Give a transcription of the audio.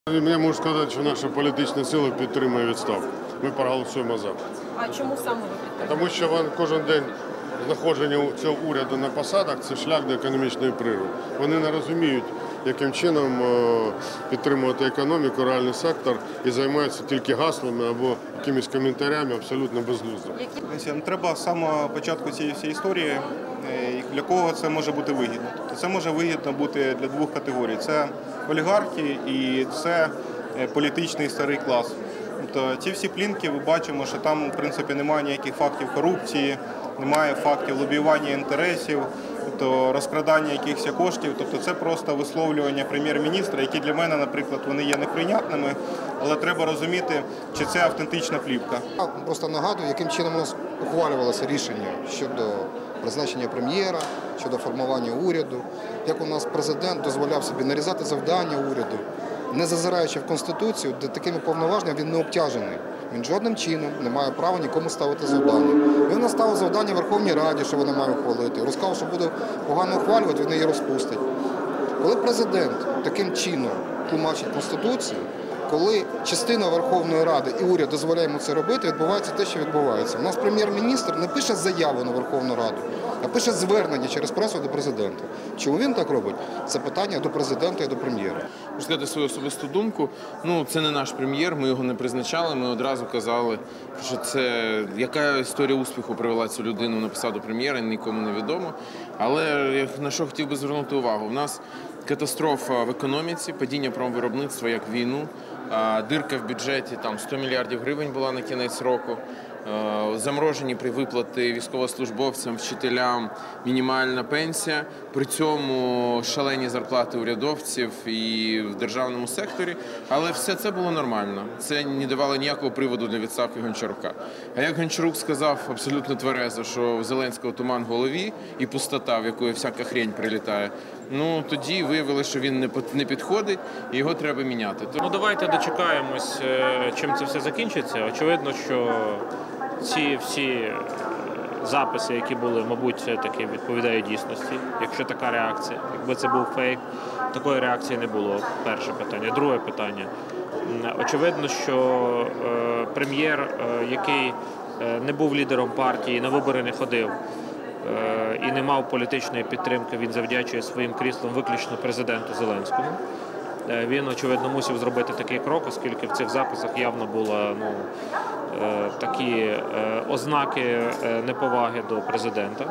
Я можу сказати, що наша політична сила підтримує відставку. Ми проголосуємо за. А чому саме ви підтримуєте? Тому що кожен день знаходження цього уряду на посадах – це шлях до економічної природи. Вони не розуміють, яким чином підтримувати економіку, реальний сектор і займаються тільки гаслами або якимись коментарями абсолютно безглуздо. Треба з самого початку цієї всієї історії, для кого це може бути вигідно. Тобто це може вигідно бути для двох категорій. Це олігархи і це політичний старий клас. Тобто ці всі плінки, ми бачимо, що там, в принципі, немає ніяких фактів корупції, немає фактів лобіювання інтересів, тобто розкрадання якихось коштів. Тобто це просто висловлювання прем'єр-міністра, які для мене, наприклад, вони є неприйнятними, але треба розуміти, чи це автентична плівка. Я просто нагадую, яким чином у нас ухвалювалося рішення щодо призначення прем'єра, щодо формування уряду, як у нас президент дозволяв собі нарізати завдання уряду, не зазираючи в Конституцію, де такими повноваженнями він не обтяжений. Він жодним чином не має права нікому ставити завдання. Він наставив завдання Верховній Раді, що вона має ухвалити. Розказав, що буде погано ухвалювати, він її розпустить. Коли президент таким чином тлумачить Конституцію, коли частина Верховної Ради і уряд дозволяє йому це робити, відбувається те, що відбувається. У нас прем'єр-міністр не пише заяву на Верховну Раду, а пише звернення через пресу до президента. Чому він так робить? Це питання до президента і до прем'єра. Можу сказати свою особисту думку. Це не наш прем'єр, ми його не призначали, ми одразу казали, що яка історія успіху привела цю людину на посаду прем'єра, нікому не відомо. Але на що хотів би звернути увагу? У нас катастрофа в економіці, падіння промвиробництва як війну, дирка в бюджеті, 100 мільярдів гривень була на кінець року, заморожені при виплати військовослужбовцям, вчителям, мінімальна пенсія, при цьому шалені зарплати урядовців і в державному секторі, але все це було нормально. Це не давало ніякого приводу для відставки Гончарука. А як Гончарук сказав абсолютно тверезо, що у Зеленського туман в голові і пустота, в якої всяка хрень прилітає, тоді виявили, що він не підходить і його треба міняти. Давайте дочекаємось, чим це все закінчиться. Очевидно, що ці всі записи, які були, мабуть, все-таки відповідають дійсності, якщо така реакція. Якби це був фейк, такої реакції не було, перше питання. Друге питання. Очевидно, що прем'єр, який не був лідером партії, на вибори не ходив і не мав політичної підтримки, він завдячує своїм кріслом виключно президенту Зеленському. Він, очевидно, мусив зробити такий крок, оскільки в цих записах явно були такі ознаки неповаги до президента.